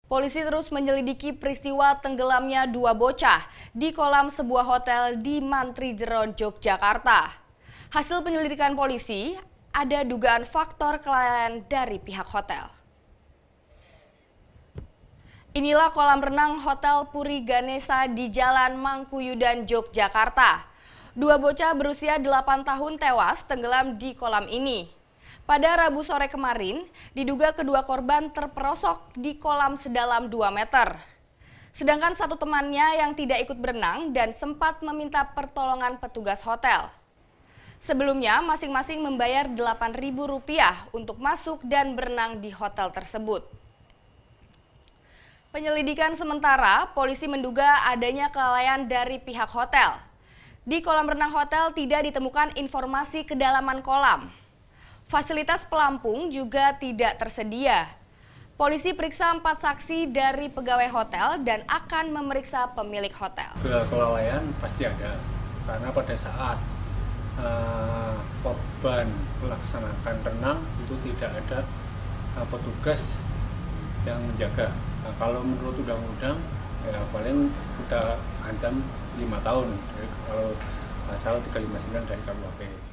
Polisi terus menyelidiki peristiwa tenggelamnya dua bocah di kolam sebuah hotel di Mantri Jeron, Yogyakarta. Hasil penyelidikan polisi, ada dugaan faktor kelalaian dari pihak hotel. Inilah kolam renang Hotel Puri Ganesha di Jalan Mangkuyudan, Yogyakarta. Dua bocah berusia 8 tahun tewas tenggelam di kolam ini. Pada Rabu sore kemarin, diduga kedua korban terperosok di kolam sedalam 2 meter. Sedangkan satu temannya yang tidak ikut berenang dan sempat meminta pertolongan petugas hotel. Sebelumnya, masing-masing membayar Rp8.000 untuk masuk dan berenang di hotel tersebut. Penyelidikan sementara, polisi menduga adanya kelalaian dari pihak hotel. Di kolam renang hotel tidak ditemukan informasi kedalaman kolam. Fasilitas pelampung juga tidak tersedia. Polisi periksa 4 saksi dari pegawai hotel dan akan memeriksa pemilik hotel. Kelalaian pasti ada, karena pada saat korban melaksanakan renang itu tidak ada petugas yang menjaga. Nah, kalau menurut undang-undang ya paling kita ancam 5 tahun, kalau pasal 359 dari KUHP.